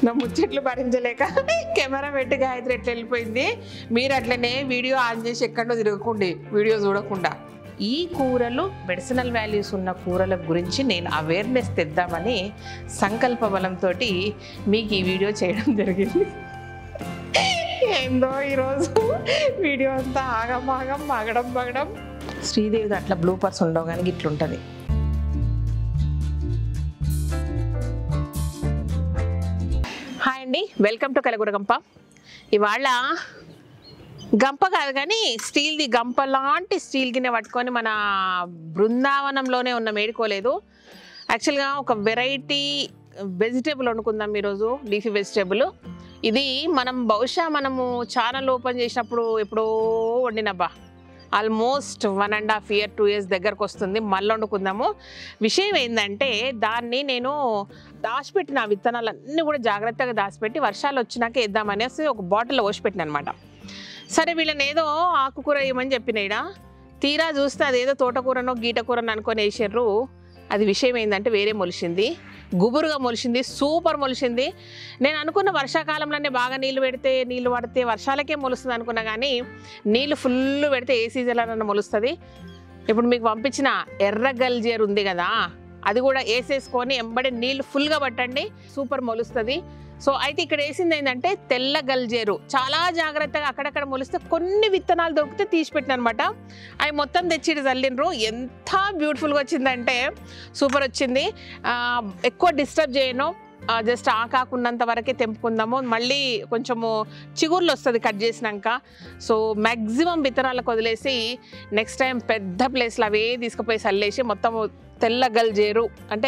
నా ముచ్చట్లు భరించలేక కెమెరా పెట్టి గాయత్రి ఎట్లా వెళ్ళిపోయింది. మీరు అట్లనే వీడియో ఆన్ చేసి ఎక్కడో తిరగకండి, వీడియో చూడకుండా. ఈ కూరలు మెడిసినల్ వాల్యూస్ ఉన్న కూరల గురించి నేను అవేర్నెస్ తెద్దామని సంకల్ప బలంతో మీకు ఈ వీడియో చేయడం జరిగింది. ఏందో ఈరోజు వీడియో అంతా ఆగమాగం మగడం. శ్రీదేవి అట్లా బ్లూపర్స్ ఉండవు కానీ ఇట్లుంటుంది. హాయ్ అండి, వెల్కమ్ టు కలగూర గంప. ఇవాళ గంప కాదు కానీ స్టీల్ది గంప లాంటి స్టీల్ గిన్నె పట్టుకొని మన బృందావనంలోనే ఉన్న మేడుకోలేదు. యాక్చువల్గా ఒక వెరైటీ వెజిటేబుల్ వండుకుందాం ఈరోజు, లీఫీ వెజిటేబుల్. ఇది బహుశా మనము ఛానల్ ఓపెన్ చేసినప్పుడు ఎప్పుడో వండినబ్బా, ఆల్మోస్ట్ 1.5 year 2 years దగ్గరకు వస్తుంది. మళ్ళీ వండుకుందాము. విషయం ఏంటంటే దాన్ని నేను దాచిపెట్టిన విత్తనాలన్నీ కూడా జాగ్రత్తగా దాచిపెట్టి వర్షాలు వచ్చినాక వేద్దామనేసి ఒక బాటిల్లో పోసిపెట్టిన అనమాట. సరే వీళ్ళని ఏదో ఆకుకూర వేయమని చెప్పినాయిడా, తీరా చూస్తే అదేదో తోటకూరనో గీటకూరనో అనుకొని వేసారు. అది విషయం ఏంటంటే వేరే మొలిచింది, గుబురుగా మొలిచింది, సూపర్ మొలిచింది. నేను అనుకున్న వర్షాకాలంలోనే బాగా నీళ్ళు పడితే వర్షాలకే మొలుస్తుంది అనుకున్నా, కానీ నీళ్ళు ఫుల్ పెడితే ఏ సీజన్లోనన్నా మొలుస్తుంది. ఇప్పుడు మీకు పంపించిన ఎర్ర గల్జేరు ఉంది కదా, అది కూడా వేసేసుకొని ఎంబడి నీళ్ళు ఫుల్గా పట్టండి, సూపర్ మొలుస్తుంది. సో అయితే ఇక్కడ వేసింది ఏంటంటే తెల్ల గల్జేరు. చాలా జాగ్రత్తగా అక్కడక్కడ మొలిస్తే కొన్ని విత్తనాలు దొరికితే తీసిపెట్టిన అనమాట. అవి మొత్తం తెచ్చి చల్లిండ్రు. ఎంత బ్యూటిఫుల్గా వచ్చిందంటే సూపర్ వచ్చింది. ఎక్కువ డిస్టర్బ్ చేయను, జస్ట్ ఆకాకున్నంత వరకే తెంపుకుందాము. మళ్ళీ కొంచెము చిగుర్లు వస్తుంది కట్ చేసినాక. సో మ్యాక్సిమం విత్తనాలకు వదిలేసి నెక్స్ట్ టైం పెద్ద ప్లేస్లో అవే తీసుకుపోయి చల్లేసి మొత్తం తెల్ల గల్జేరు అంటే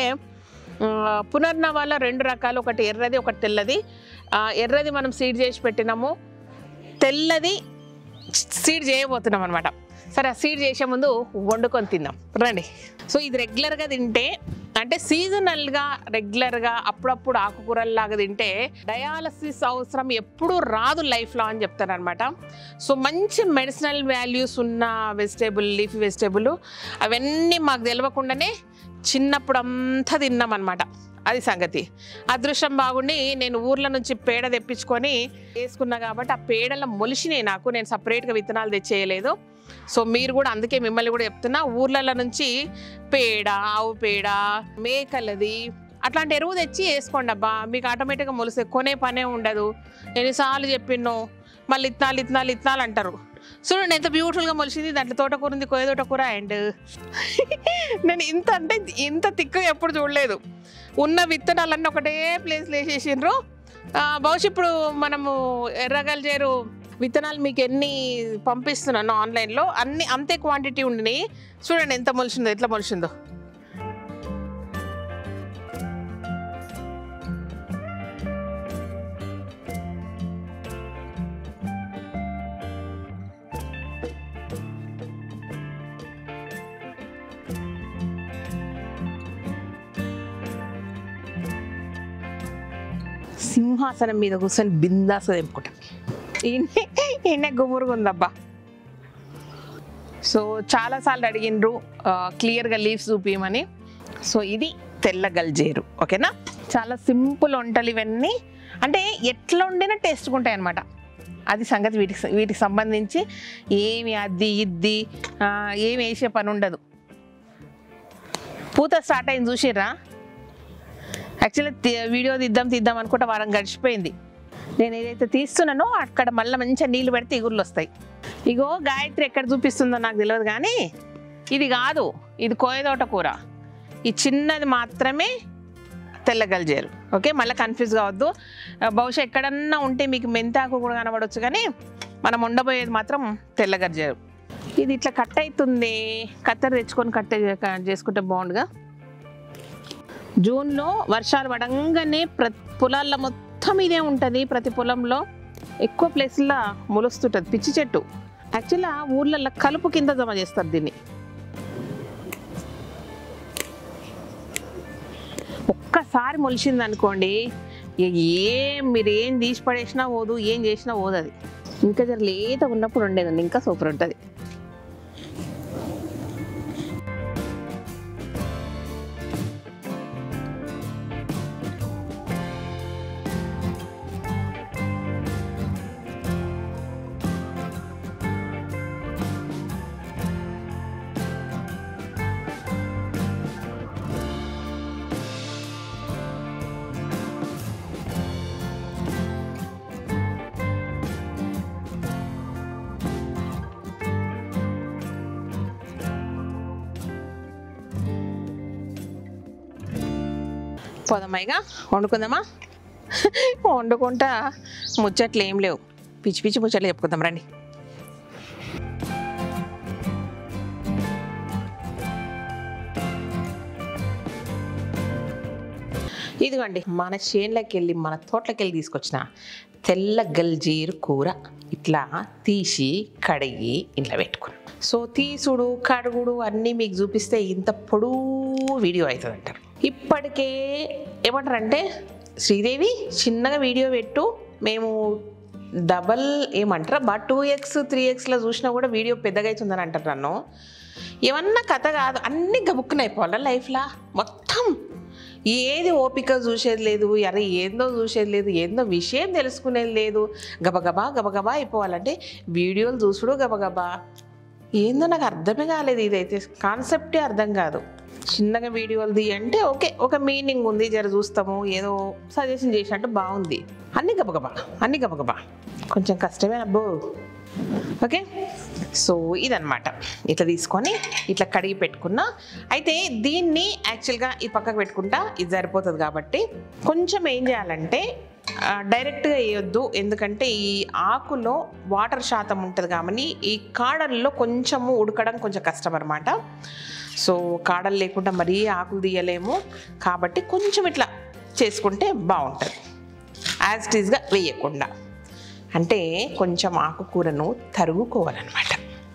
పునర్నవాలో 2 రకాలు, ఒకటి ఎర్రది ఒకటి తెల్లది. ఎర్రది మనం సీడ్ చేసి పెట్టినాము, తెల్లది సీడ్ చేయబోతున్నాం అనమాట. సరే, ఆ సీడ్ చేసే ముందు వండుకొని తిందాం రండి. సో ఇది రెగ్యులర్గా తింటే అంటే సీజనల్గా రెగ్యులర్గా అప్పుడప్పుడు ఆకుకూరల్లాగా తింటే డయాలసిస్ అవసరం ఎప్పుడూ రాదు లైఫ్లో అని చెప్తారనమాట. సో మంచి మెడిసినల్ వాల్యూస్ ఉన్న వెజిటేబుల్, లీఫీ వెజిటేబుల్, అవన్నీ మాకు తెలియకుండానే చిన్నప్పుడు అంతా తిన్నామన్నమాట. అది సంగతి. అదృష్టం బాగుండి నేను ఊర్ల నుంచి పేడ తెప్పించుకొని వేసుకున్నా కాబట్టి ఆ పేడలో మొలిచినాయి నాకు. నేను సపరేట్గా విత్తనాలు తెచ్చేయలేదు. సో మీరు కూడా, అందుకే మిమ్మల్ని కూడా చెప్తున్నా, ఊర్లలో నుంచి పేడ, ఆవు పేడ, మేకలది అట్లాంటి ఎరువు తెచ్చి వేసుకోండి అబ్బా, మీకు ఆటోమేటిక్గా మొలుస్తాయి. కొనే పనే ఉండదు. ఎన్నిసార్లు చెప్పినో మళ్ళీ ఇత్తనాలు అంటారు. చూడండి ఎంత బ్యూటిఫుల్గా మొలిచింది. దాంట్లో తోటకూర ఉంది, కొయ్య తోటకూర. అండ్ నేను ఇంత తిక్కుగా ఎప్పుడు చూడలేదు. ఉన్న విత్తనాలన్నీ ఒకటే ప్లేస్లో వేసేసిండ్రు. బహుశా ఇప్పుడు మనము ఎర్రగల్జేరు విత్తనాలు మీకు ఎన్ని పంపిస్తున్నాను ఆన్లైన్లో, అన్ని అంతే క్వాంటిటీ ఉండినాయి. చూడండి ఎంత మొలిచిందో, ఎట్లా మొలిచిందో. సింహాసనం మీద కూర్చొని బిందాస్ తెంపుకుంటాం. ఈయన గుబురుగా ఉందబ్బా. సో చాలాసార్లు అడిగిండ్రు క్లియర్గా లీవ్స్ చూపించమని. సో ఇది తెల్ల గల్జేరు, ఓకేనా. చాలా సింపుల్ వంటలు ఇవన్నీ, అంటే ఎట్లా వండినా టేస్ట్గా ఉంటాయి అన్నమాట. అది సంగతి. వీటికి సంబంధించి ఏమి అది ఇది ఏమి వేసే పని ఉండదు. పూత స్టార్ట్ అయింది చూసిర్రా. యాక్చువల్లీ వీడియో తీద్దాం అనుకుంటే వారం గడిచిపోయింది. నేను ఏదైతే తీస్తున్నానో అక్కడ మళ్ళీ మంచిగా నీళ్ళు పెడితే ఇగుర్లు వస్తాయి. ఇగో గాయత్రి ఎక్కడ చూపిస్తుందో నాకు తెలియదు, కానీ ఇది కాదు, ఇది కోయదోట కూర. ఈ చిన్నది మాత్రమే తెల్ల గల్జేరు, ఓకే. మళ్ళీ కన్ఫ్యూజ్ కావద్దు. బహుశా ఎక్కడన్నా ఉంటే మీకు మెంతాకు కూడా కనబడవచ్చు, కానీ మనం ఉండబోయేది మాత్రం తెల్ల గల్జేరు. ఇది ఇట్లా కట్ అవుతుంది. కత్తెర తెచ్చుకొని కట్ చేసుకుంటే బాగుండుగా. జూన్లో వర్షాలు పడంగానే పొలాల్లో మొత్తం ఇదే ఉంటుంది. ప్రతి పొలంలో ఎక్కువ ప్లేస్లో మొలుస్తుంటుంది పిచ్చి చెట్టు. యాక్చువల్గా ఊర్లలో కలుపు కింద జమ చేస్తారు దీన్ని. ఒక్కసారి మొలిచింది అనుకోండి, మీరు ఏం తీసి పడేసినా పోదు, ఏం చేసినా పోదు. అది ఇంకా జర లేత ఉన్నప్పుడు ఉండేదండి, ఇంకా సూపర్ ఉంటుంది. పోదమ్మాయిగా వండుకుందామా? వండుకుంటా ముచ్చట్లు ఏం లేవు, పిచ్చి పిచ్చి ముచ్చట్లు చెప్పుకుందాం రండి. ఇదిగోండి మన చేనులోకి వెళ్ళి మన తోటలోకి వెళ్ళి తీసుకొచ్చిన తెల్ల గల్జీరు కూర ఇట్లా తీసి కడిగి ఇంట్లో పెట్టుకున్నాం. సో తీసుడు కడుగుడు అన్నీ మీకు చూపిస్తే ఇంత పొడవు వీడియో అవుతుంది అంటారు. ఇప్పటికే ఏమంటారంటే శ్రీదేవి చిన్నగా వీడియో పెట్టు, మేము డబల్ ఏమంటారా 2x 3xలో చూసినా కూడా వీడియో పెద్దగా అవుతుందని అంటారు నన్ను. ఏమన్నా కథ కాదు, అన్నీ గబుక్కున అయిపోవాలా లైఫ్లో మొత్తం. ఏది ఓపిక చూసేది లేదు, అరే ఏందో చూసేది లేదు, ఏందో విషయం తెలుసుకునేది లేదు. గబగబా గబగబా అయిపోవాలంటే వీడియోలు చూసుడు గబగబా. ఏందో నాకు అర్థమే కాలేదు, ఇదైతే కాన్సెప్టే అర్థం కాదు. చిన్నగా వీడియోలు అంటే ఓకే, ఒక మీనింగ్ ఉంది, జర చూస్తాము, ఏదో సజెషన్ చేసినట్టు బాగుంది. అన్నీ గబగబా కొంచెం కష్టమే అబ్బో. ఓకే, సో ఇదన్నమాట. ఇట్లా తీసుకొని ఇట్లా కడిగి పెట్టుకున్నా. అయితే దీన్ని యాక్చువల్గా ఈ పక్కకు పెట్టుకుంటా, ఇది సరిపోతుంది కాబట్టి కొంచెం ఏం చేయాలంటే డైరెక్ట్గా వేయొద్దు, ఎందుకంటే ఈ ఆకులో వాటర్ శాతం ఉంటుంది కాబట్టి ఈ కాడల్లో కొంచెము ఉడకడం కొంచెం కష్టం అన్నమాట. సో కాడలు లేకుండా మరీ ఆకులు తీయలేము కాబట్టి కొంచెం ఇట్లా చేసుకుంటే బాగుంటుంది, యాజ్ ఇట్ ఈస్గా వేయకుండా. అంటే కొంచెం ఆకుకూరను తరుగుకోవాలన్నమాట.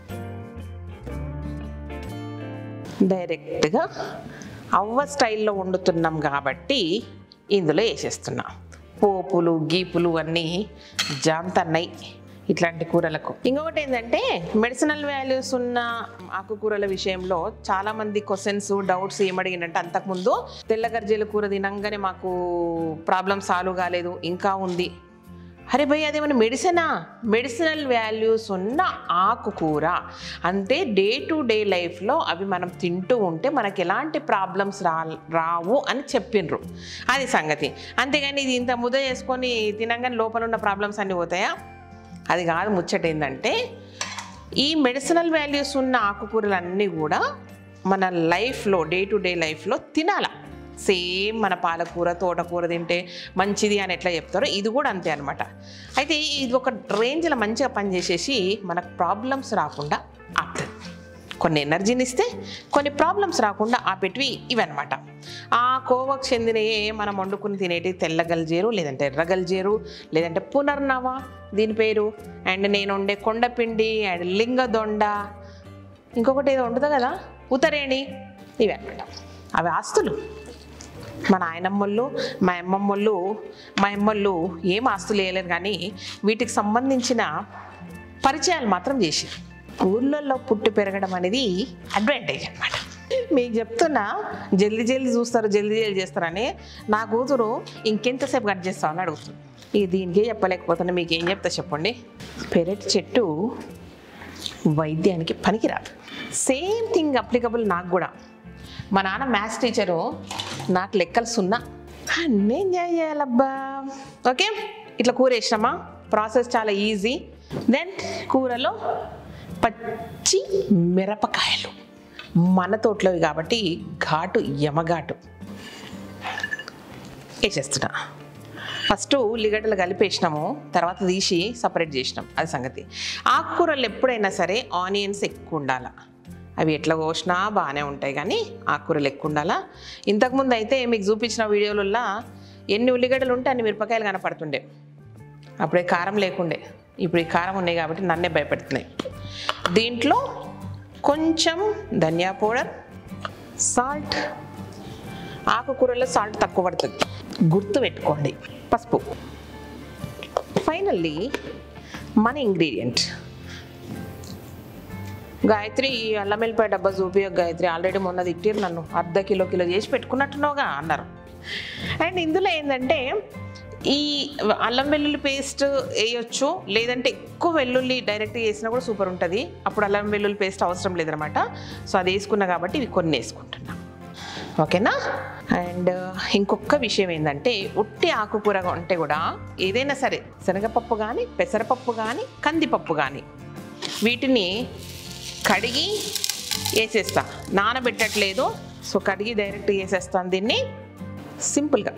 డైరెక్ట్గా అవ్వ స్టైల్లో వండుతున్నాం కాబట్టి ఇందులో వేసేస్తున్నాం. పోపులు గీపులు అన్నీ జాంతన్నాయి ఇట్లాంటి కూరలకు. ఇంకొకటి ఏంటంటే మెడిసినల్ వాల్యూస్ ఉన్న ఆకుకూరల విషయంలో చాలామంది క్వశ్చన్స్ డౌట్స్ ఏమడిగినంటే, అంతకుముందు తెల్ల గర్జీల కూర తినంగానే మాకు ప్రాబ్లం సాల్వ్ కాలేదు, ఇంకా ఉంది. అరే భయ్ అదేమన్నా మెడిసినల్ వాల్యూస్ ఉన్న ఆకుకూర అంటే డే టు డే లైఫ్లో అవి మనం తింటూ ఉంటే మనకి ఎలాంటి ప్రాబ్లమ్స్ రావు అని చెప్పిండ్రు, అది సంగతి. అంతేగాని ఇది ఇంత ముద్ద చేసుకొని తినంగానే లోపల ఉన్న ప్రాబ్లమ్స్ అన్నీ పోతాయా? అది కాదు. ముచ్చట ఏంటంటే ఈ మెడిసినల్ వాల్యూస్ ఉన్న ఆకుకూరలన్నీ కూడా మన లైఫ్లో డే టు డే లైఫ్లో తినాల. సేమ్ మన పాలకూర తోటకూర తింటే మంచిది అని ఎట్లా చెప్తారో ఇది కూడా అంతే అనమాట. అయితే ఇది ఒక రేంజ్లో మంచిగా పనిచేసేసి మనకు ప్రాబ్లమ్స్ రాకుండా ఆపుతుంది. కొన్ని ఎనర్జీని ఇస్తే కొన్ని ప్రాబ్లమ్స్ రాకుండా ఆపేటివి ఇవన్నమాట. ఆ కోవకు చెందినవి మనం వండుకుని తినేటి తెల్ల గల్జేరు, లేదంటే ఎర్ర గల్జేరు, లేదంటే పునర్నవ దీని పేరు. అండ్ నేను వండే కొండపిండి అండ్ లింగదొండ, ఇంకొకటి ఏదో వండుతా కదా ఉతరేణి, ఇవి అనమాట. అవి ఆస్తులు. మా నాయనమ్మళ్ళు మా అమ్మమ్మళ్ళు ఏం ఆస్తులు వేయలేరు, కానీ వీటికి సంబంధించిన పరిచయాలు మాత్రం చేసారు. ఊళ్ళల్లో పుట్టి పెరగడం అనేది అడ్వాంటేజ్ అనమాట. మీకు చెప్తున్నా, జల్దీ చూస్తారు, జల్దీ చేస్తారని. నా కూతురు ఇంకెంతసేపు కట్ చేస్తామని అడుగుతుంది. ఇక దీనికే చెప్పలేకపోతున్నా, మీకు ఏం చెప్తా చెప్పండి. పెరటి చెట్టు వైద్యానికి పనికిరాదు. సేమ్ థింగ్ అప్లికబుల్ నాకు కూడా. మా నాన్న మ్యాథ్స్ టీచరు, నాకు లెక్కలు 0. అన్నీ ఎంజాయ్ చేయాలబ్బా. ఓకే, ఇట్లా కూర వేసినామా, ప్రాసెస్ చాలా ఈజీ. దెన్ కూరలో పచ్చి మిరపకాయలు మన తోటలోవి కాబట్టి ఘాటు యమఘాటు వేసేస్తున్నా. ఫస్ట్ ఉల్లిగడ్డలు కలిపేసినాము, తర్వాత తీసి సపరేట్ చేసినాం, అది సంగతి. ఆకుకూరలు ఎప్పుడైనా సరే ఆనియన్స్ ఎక్కువ ఉండాలి. అవి ఎట్లా కోసినా బాగానే ఉంటాయి, కానీ ఆకుకూరలు ఎక్కువ ఉండాలా. ఇంతకుముందు అయితే మీకు చూపించిన వీడియోలలో ఎన్ని ఉల్లిగడ్డలు ఉంటే అన్ని మిరపకాయలు కనపడుతుండే. అప్పుడే కారం లేకుండే, ఇప్పుడు ఈ కారం ఉన్నాయి కాబట్టి నన్నే భయపెడుతున్నాయి. దీంట్లో కొంచెం ధనియా పౌడర్, సాల్ట్. ఆకుకూరలో సాల్ట్ తక్కువ పడుతుంది, గుర్తు పెట్టుకోండి. పసుపు. ఫైనల్లీ మన ఇంగ్రీడియంట్ గాయత్రి. అల్లం వెల్లిపాయ డబ్బా చూపియకు గాయత్రి, ఆల్రెడీ మొన్న తిట్టిరు నన్ను, అర్ధ కిలో చేసి పెట్టుకున్నట్టున్నావుగా అన్నారు. అండ్ ఇందులో ఏంటంటే ఈ అల్లం వెల్లుల్లి పేస్ట్ వేయొచ్చు, లేదంటే ఎక్కువ వెల్లుల్లి డైరెక్ట్ వేసినా కూడా సూపర్ ఉంటుంది. అప్పుడు అల్లం వెల్లుల్లి పేస్ట్ అవసరం లేదనమాట. సో అది వేసుకున్నా కాబట్టి ఇవి కొన్ని వేసుకుంటున్నా, ఓకేనా. అండ్ ఇంకొక విషయం ఏంటంటే, ఉట్టి ఆకుకూర అంటే కూడా ఏదైనా సరే శనగపప్పు కానీ, పెసరపప్పు కానీ, కందిపప్పు కానీ, వీటిని కడిగి వేసేస్తా, నానబెట్టట్లేదు. సో కడిగి డైరెక్ట్ వేసేస్తాను దీన్ని. సింపుల్గా.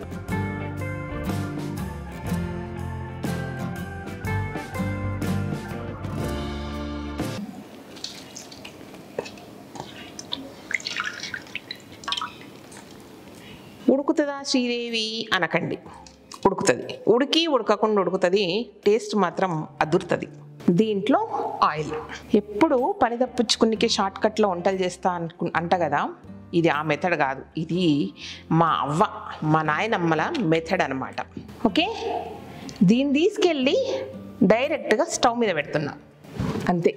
ఉడుకుతుందా శ్రీదేవి అనకండి, ఉడుకుతుంది. ఉడకకుండా ఉడుకుతుంది, టేస్ట్ మాత్రం అదురుతుంది. దీంట్లో ఆయిల్. ఎప్పుడు పని తప్పించుకునికి షార్ట్ కట్లో వంటలు చేస్తా అంట కదా, ఇది ఆ మెథడ్ కాదు, ఇది మా అవ్వ మా నాయనమ్మల మెథడ్ అనమాట. ఓకే, దీన్ని తీసుకెళ్ళి డైరెక్ట్గా స్టవ్ మీద పెడుతున్నా అంతే.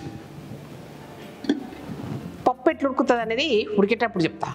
పప్పు ఎట్లా ఉడుకుతుంది అనేది ఉడికేటప్పుడు చెప్తా.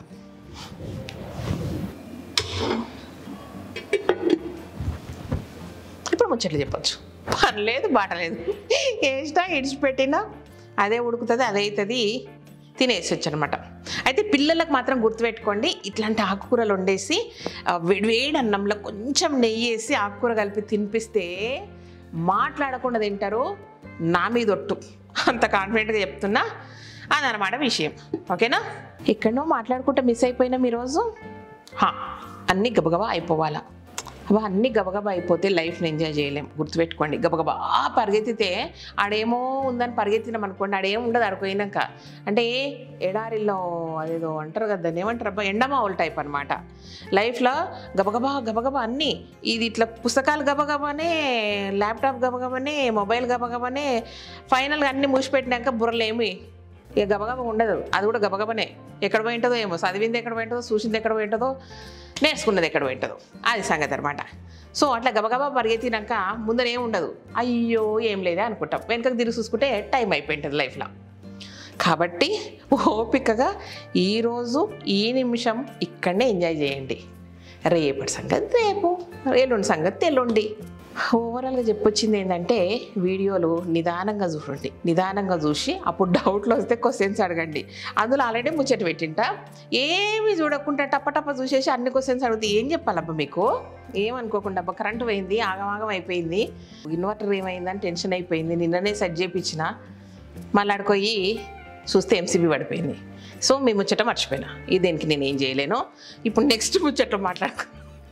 ఇప్పుడు ముచ్చట్లు చెప్పచ్చు, పని లేదు బాట లేదు, వేసినా ఇడిచిపెట్టినా అదే ఉడుకుతుంది, అదే అవుతుంది, తినేసొచ్చు అనమాట. అయితే పిల్లలకు మాత్రం గుర్తుపెట్టుకోండి, ఇట్లాంటి ఆకుకూరలు వండేసి వేడి అన్నంలో కొంచెం నెయ్యి వేసి ఆకుకూర కలిపి తినిపిస్తే మాట్లాడకుండా తింటారు. నా మీద ఒట్టు, అంత కాన్ఫిడెంట్గా చెప్తున్నా. అదనమాట విషయం. ఓకేనా? ఎక్కడనో మాట్లాడుకుంటే మిస్ అయిపోయినాం ఈరోజు. అన్నీ గబగబా అయిపోవాలా. అన్నీ గబగబా అయిపోతే లైఫ్ని ఎంజాయ్ చేయలేం. గుర్తుపెట్టుకోండి, గబగబా పరిగెత్తితే ఆడేమో ఉందని పరిగెత్తినాం అనుకోండి, ఆడేమో ఉండదు ఆడిపోయినాక. అంటే ఎడారిలో అదేదో అంటారు కదా, దాన్ని ఏమంటారు అబ్బా, ఎండమావుల టైప్ అనమాట. లైఫ్లో గబగబా అన్నీ, ఇది ఇట్లా పుస్తకాలు గబగబానే, ల్యాప్టాప్ గబగబానే, మొబైల్ గబగబానే, ఫైనల్గా అన్నీ మూసిపెట్టినాక బుర్రలేమి ఇక గబగబా ఉండదు. అది కూడా గబగబనే. ఎక్కడ పోయింటుందో ఏమో, చదివింది ఎక్కడ పోయింటుందో, చూసింది ఎక్కడ పోయింటుందో, నేర్చుకున్నది ఎక్కడ పోయింటుందో, అది సంగతి అనమాట. సో అట్లా గబగబా పరిగెత్తినాక ముందర ఏం ఉండదు, అయ్యో ఏం లేదే అనుకుంటాం, వెనకకు తిరిగి చూసుకుంటే టైం అయిపోయింటుంది లైఫ్లో. కాబట్టి ఓపికగా ఈరోజు ఈ నిమిషం ఇక్కడనే ఎంజాయ్ చేయండి. రేపటి సంగతి రేపు, ఎల్లుండి సంగతి ఎల్లుండి. ఓవరాల్గా చెప్పొచ్చింది ఏంటంటే, వీడియోలు నిదానంగా చూడండి, నిదానంగా చూసి అప్పుడు డౌట్లు వస్తే క్వశ్చన్స్ అడగండి. అందులో ఆల్రెడీ ముచ్చట పెట్టింటా, ఏమి చూడకుండా టప్ప చూసేసి అన్ని క్వశ్చన్స్ అడిగితే ఏం చెప్పాలబ్బా మీకు? ఏమనుకోకుండా అబ్బా కరెంటు పోయింది, ఆగమాగం అయిపోయింది, ఇన్వర్టర్ ఏమైందని టెన్షన్ అయిపోయింది, నిన్ననే సెట్ చేయించిన, మళ్ళీ అడుకోయి చూస్తే ఎంసీబీ పడిపోయింది. సో మీ ముచ్చట మర్చిపోయినా, ఇది దేనికి నేను ఏం చేయలేను. ఇప్పుడు నెక్స్ట్ ముచ్చట మాట్లాడుకో.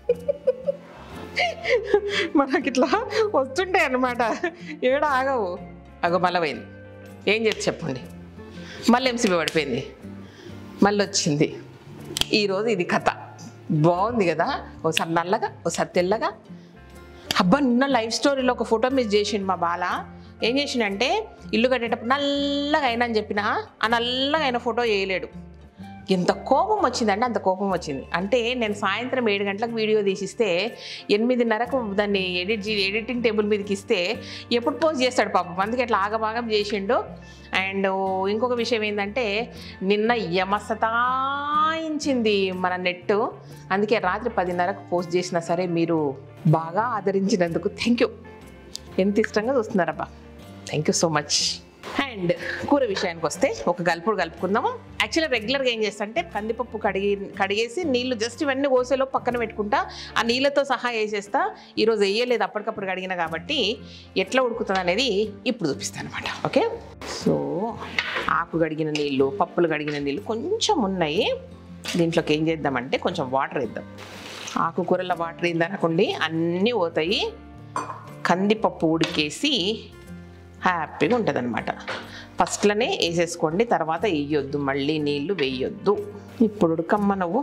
మనకి ఇట్లా వస్తుంటాయి అన్నమాట, ఏడ ఆగవు. మళ్ళీ పోయింది, ఏం చేసి చెప్పండి, మళ్ళీ ఎంసీబీ పడిపోయింది, మళ్ళీ వచ్చింది. ఈరోజు ఇది కథ బాగుంది కదా, ఒకసారి నల్లగా ఒకసారి తెల్లగా. అబ్బా నిన్న లైఫ్ స్టోరీలో ఒక ఫోటో మిస్ చేసిండు మా బాల. ఏం చేసిండంటే, ఇల్లు కట్టేటప్పుడు నల్లగా అయినా అని చెప్పిన, ఆ నల్లగా అయిన ఫోటో వేయలేడు. ఎంత కోపం వచ్చిందంటే అంత కోపం వచ్చింది. అంటే నేను సాయంత్రం 7 గంటలకు వీడియో తీసిస్తే 8:30కు దాన్ని ఎడిటింగ్ టేబుల్ మీదకి ఇస్తే ఎప్పుడు పోస్ట్ చేస్తాడు పాపం, అందుకే అట్లా ఆగమాగం చేసిండు. అండ్ ఇంకొక విషయం ఏంటంటే, నిన్న యమసతాయించింది మన నెట్, అందుకే రాత్రి 10:30కు పోస్ట్ చేసినా సరే మీరు బాగా ఆదరించినందుకు థ్యాంక్ యూ. ఎంత ఇష్టంగా చూస్తున్నారబ్బా, thank you so much. And కూర విషయానికి వస్తే ఒక గల్పుడు కలుపుకుందాము. యాక్చువల్గా రెగ్యులర్గా ఏం చేస్తా అంటే, కందిపప్పు కడిగేసి నీళ్ళు జస్ట్ ఇవన్నీ కోసేలో పక్కన పెట్టుకుంటా, ఆ నీళ్ళతో సహా వేసేస్తా. ఈరోజు వేయలేదు, అప్పటికప్పుడు కడిగిన కాబట్టి ఎట్లా ఉడుకుతుంది అనేది ఇప్పుడు చూపిస్తాను అనమాట. ఓకే, సో ఆకు కడిగిన నీళ్ళు, పప్పులు కడిగిన నీళ్ళు కొంచెం ఉన్నాయి. దీంట్లోకి ఏం చేద్దామంటే కొంచెం వాటర్ వేద్దాం. ఆకుకూరల వాటర్ ఏందనుకోండి అన్నీ పోతాయి. కందిపప్పు ఉడికేసి హ్యాపీగా ఉంటుంది అనమాట. ఫస్ట్లోనే వేసేసుకోండి, తర్వాత వేయొద్దు, మళ్ళీ నీళ్ళు వేయొద్దు. ఇప్పుడు ఉడకమ్మ నువ్వు.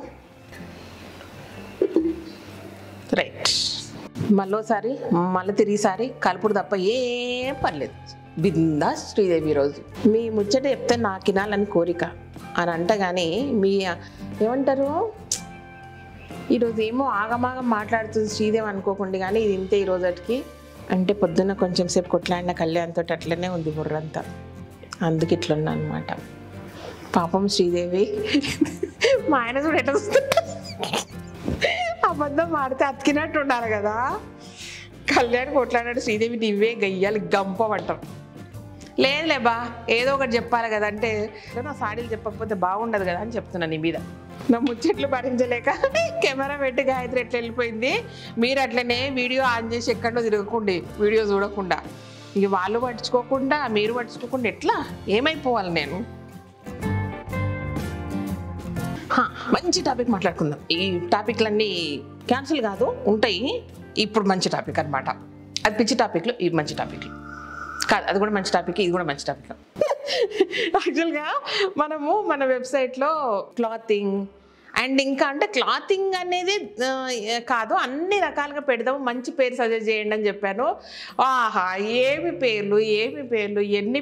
రైట్, మళ్ళీసారి మళ్ళీ తిరిగిసారి కలుపుడు తప్ప ఏం పర్లేదు. బిందా శ్రీదేవి ఈరోజు మీ ముచ్చట చెప్తే నాకు తినాలని కోరిక అని అంట, కానీ మీ ఏమంటారు ఈరోజు ఏమో ఆగమాగం మాట్లాడుతుంది శ్రీదేవి అనుకోకండి, కానీ ఇది ఇంతే ఈరోజుకి. అంటే పొద్దున్న కొంచెం సేపు కొట్లాడిన కళ్యాణ్తో అట్లనే ఉంది బుర్రంతా, అందుకు ఇట్లున్నా అనమాట. పాపం శ్రీదేవి. మా ఆయన కూడా ఎట్లా చూస్తుంటా, అబద్ధం ఆడితే అతికినట్టు ఉండాలి కదా. కళ్యాణ్ కొట్లాడాడు, శ్రీదేవి నువ్వే గయ్యాలి గంపమంటాం. లేదులేబా ఏదో ఒకటి చెప్పాలి కదా, అంటే నా సాడీలు చెప్పకపోతే బాగుండదు కదా అని చెప్తున్నా నీ మీద. నా ముచ్చట్లు భరించలేక కెమెరా పెట్టి గాయత్రి ఎట్లా వెళ్ళిపోయింది. మీరు అట్లనే వీడియో ఆన్ చేసి ఎక్కడో తిరగకండి, వీడియో చూడకుండా. ఇక వాళ్ళు పట్టించుకోకుండా మీరు పట్టించుకోకుండా ఎట్లా ఏమైపోవాలి నేను. మంచి టాపిక్ మాట్లాడుకుందాం. ఈ టాపిక్లన్నీ క్యాన్సిల్ కాదు, ఉంటాయి. ఇప్పుడు మంచి టాపిక్ అనమాట. అది పిచ్చి టాపిక్లు, ఇవి మంచి టాపిక్లు కాదు. అది కూడా మంచి టాపిక్, ఇది కూడా మంచి టాపిక్. యాక్చువల్గా మనము మన వెబ్సైట్లో క్లాతింగ్ అండ్ ఇంకా అంటే క్లాతింగ్ అనేది కాదు, అన్ని రకాలుగా పెడదాము, మంచి పేరు సజెస్ట్ చేయండి అని చెప్పాను. ఆహా, ఏమి పేర్లు ఎన్ని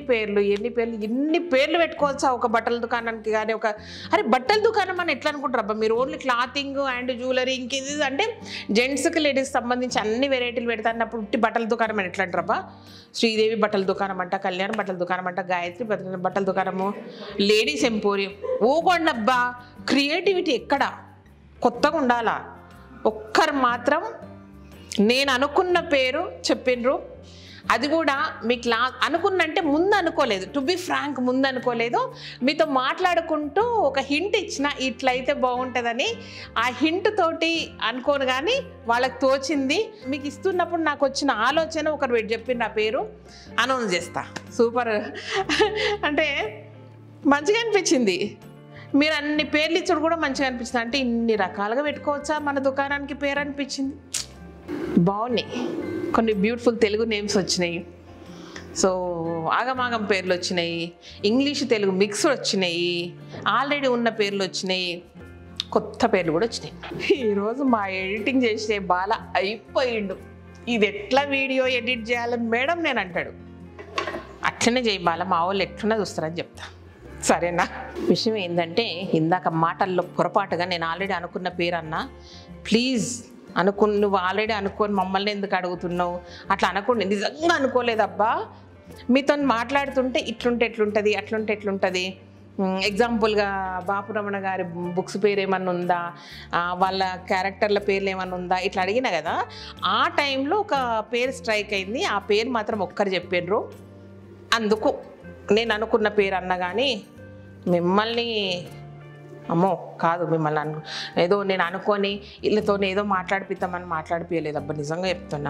పేర్లు పెట్టుకోవచ్చా ఒక బట్టల దుకాణానికి కానీ. అరే బట్టల దుకాణం అని ఎట్లా అనుకుంటారు అబ్బా మీరు? ఓన్లీ క్లాతింగ్ అండ్ జ్యువెలరీ ఇంకేది అంటే జెంట్స్కి లేడీస్కి సంబంధించి అన్ని వెరైటీలు పెడతానప్పుడు ఉట్టి బట్టల దుకాణం అని ఎట్లా అంటారు అబ్బా? శ్రీదేవి బట్టల దుకాణం అంట, కళ్యాణ్ బట్టల దుకాణం అంట, గాయత్రి బట్టల దుకాణము, లేడీస్ ఎంపోరియం. ఓగొండబ్బా, క్రియేటివిటీ ఎక్కడ? కొత్తగా ఉండాలా. ఒక్కరు మాత్రం నేను అనుకున్న పేరు చెప్పిండ్రు, అది కూడా మీకు అనుకున్నంటే ముందు అనుకోలేదు. టు బి ఫ్రాంక్, ముందు అనుకోలేదు. మీతో మాట్లాడుకుంటూ ఒక హింట్ ఇచ్చిన, ఇట్లయితే బాగుంటుందని. ఆ హింట్ తోటి అనుకోను కానీ వాళ్ళకి తోచింది. మీకు ఇస్తున్నప్పుడు నాకు వచ్చిన ఆలోచన ఒకరు చెప్పిన నా పేరు అనౌన్స్ చేస్తా. సూపర్ అంటే మంచిగా అనిపించింది. మీరు అన్ని పేర్లు ఇచ్చడు కూడా మంచిగా అనిపించింది. అంటే ఇన్ని రకాలుగా పెట్టుకోవచ్చా మన దుకాణానికి పేరు అనిపించింది. బాగున్నాయి, కొన్ని బ్యూటిఫుల్ తెలుగు నేమ్స్ వచ్చినాయి. సో ఆగమాగం పేర్లు వచ్చినాయి, ఇంగ్లీష్ తెలుగు మిక్స్ వచ్చినాయి, ఆల్రెడీ ఉన్న పేర్లు వచ్చినాయి, కొత్త పేర్లు కూడా వచ్చినాయి. ఈరోజు మా ఎడిటింగ్ చేసే బాల అయిపోయిండు. ఇది ఎట్లా వీడియో ఎడిట్ చేయాలని మేడం నేను అంటాడు. అట్లనే చేయి బాల, మా వాళ్ళు ఎట్లనే చూస్తారని చెప్తా. సరేనా? విషయం ఏంటంటే ఇందాక మాటల్లో పొరపాటుగా నేను ఆల్రెడీ అనుకున్న పేరు అన్నా. ప్లీజ్ నువ్వు ఆల్రెడీ అనుకోని మమ్మల్ని ఎందుకు అడుగుతున్నావు? అట్లా అనుకోండి. నిజంగా అనుకోలేదబ్బా. మీతో మాట్లాడుతుంటే ఇట్లుంటే ఎట్లుంటుంది, అట్లుంటే ఎట్లుంటుంది. ఎగ్జాంపుల్గా బాపురమణ గారి బుక్స్ పేరు ఏమన్నా ఉందా, వాళ్ళ క్యారెక్టర్ల పేర్లు ఏమన్నా ఉందా, ఇట్లా అడిగినా కదా. ఆ టైంలో ఒక పేరు స్ట్రైక్ అయింది. ఆ పేరు మాత్రం ఒక్కరు చెప్పిర్రు. అందుకు నేను అనుకున్న పేరు అన్నా కానీ మిమ్మల్ని అమ్మో కాదు, మిమ్మల్ని ఏదో నేను అనుకొని వీళ్ళతో ఏదో మాట్లాడిపిద్దామని మాట్లాడిపోయలేదబ్బా. నిజంగా చెప్తున్నా.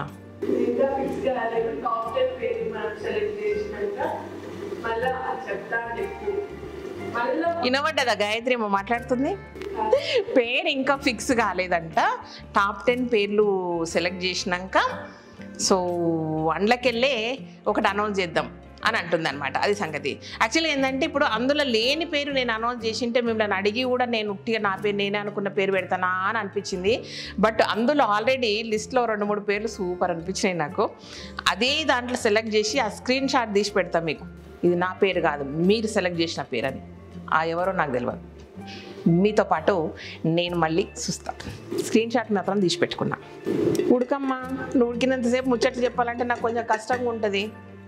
వినబడ్డదా గాయత్రి ఏమో మాట్లాడుతుంది? పేరు ఇంకా ఫిక్స్ కాలేదంట. టాప్ 10 పేర్లు సెలెక్ట్ చేసినాక సో అందులోకెళ్ళే ఒకటి అనౌన్స్ చేద్దాం అని అంటుంది అనమాట. అది సంగతి. యాక్చువల్లీ ఏంటంటే ఇప్పుడు అందులో లేని పేరు నేను అనౌన్స్ చేసింటే మిమ్మల్ని అడిగి కూడా నేను ఉట్టిగా నా పేరు నేనే అనుకున్న పేరు పెడతానా అని అనిపించింది. బట్ అందులో ఆల్రెడీ లిస్ట్లో 2-3 పేర్లు సూపర్ అనిపించినాయి నాకు. అదే దాంట్లో సెలెక్ట్ చేసి ఆ స్క్రీన్ షాట్ తీసి పెడతాం మీకు. ఇది నా పేరు కాదు, మీరు సెలెక్ట్ చేసిన పేరు అని. ఎవరో నాకు తెలియదు. మీతో పాటు నేను మళ్ళీ చూస్తాను. స్క్రీన్ షాట్ మాత్రం తీసి పెట్టుకున్నా. ఉడకమ్మా, నువ్వు ఉడికినంతసేపు ముచ్చట్లు చెప్పాలంటే నాకు కొంచెం కష్టంగా ఉంటుంది.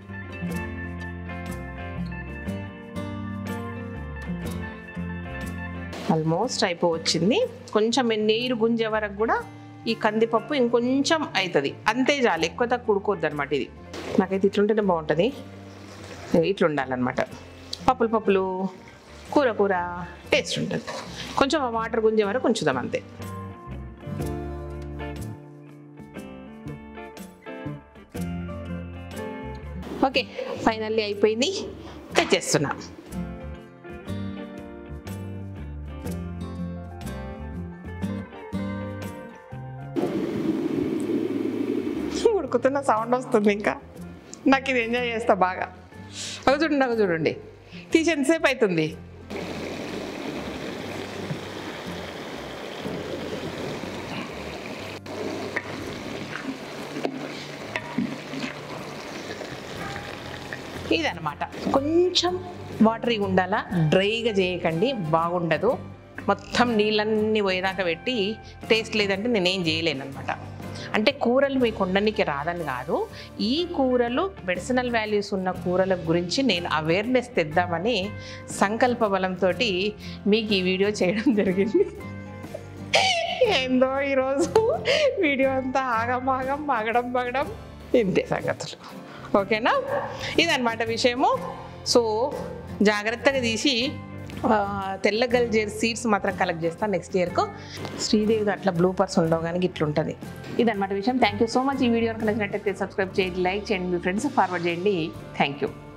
ఆల్మోస్ట్ అయిపోవచ్చింది. కొంచెం నీరు గుంజే వరకు కూడా ఈ కందిపప్పు ఇంకొంచెం అవుతుంది, అంతే చాలు. ఎక్కువ తక్కువ ఉడుకోవద్దు అనమాట. ఇది నాకైతే ఇట్లుంటేనే బాగుంటుంది. ఇట్లా ఉండాలన్నమాట. పప్పులు కూర టేస్ట్ ఉంటుంది. కొంచెం ఆ వాటర్ గుంజే వరకు ఉంచుదాం అంతే. ఓకే, ఫైనల్లీ అయిపోయింది. తెచ్చేస్తున్నా. ఉడుకుతున్న సౌండ్ వస్తుంది. ఇంకా నాకు ఇది ఎంజాయ్ చేస్తా బాగా. నాకు చూడండి తీసి ఎంతసేపు అవుతుంది. ఇదనమాట. కొంచెం వాటరీగా ఉండాలా, డ్రైగా చేయకండి, బాగుండదు. మొత్తం నీళ్ళన్నీ పోయేదాకా పెట్టి టేస్ట్ లేదంటే నేనేం చేయలేను అనమాట. అంటే కూరలు మీకు ఉండడానికి రాదని కాదు, ఈ కూరలు మెడిసినల్ వాల్యూస్ ఉన్న కూరల గురించి నేను అవేర్నెస్ తెద్దామని సంకల్ప బలంతో మీకు ఈ వీడియో చేయడం జరిగింది. ఏందో ఈరోజు వీడియో అంతా ఆగమాగం మాగడం ఇంతే సంగతులు. ఓకేనా? ఇదన్నమాట విషయము. సో జాగ్రత్తగా తీసి తెల్ల గల్జేరు సీడ్స్ మాత్రం కలెక్ట్ చేస్తాను నెక్స్ట్ ఇయర్కు. శ్రీదేవి అట్లా బ్లూపర్స్ ఉండవు కానీ ఇట్లుంటుంది. ఇదన్నమాట విషయం. Thank you so much. ఈ వీడియో కనుక నచ్చినట్టయితే సబ్స్క్రైబ్ చేయండి, లైక్ చేయండి, మీ ఫ్రెండ్స్ ఫార్వర్డ్ చేయండి. Thank you.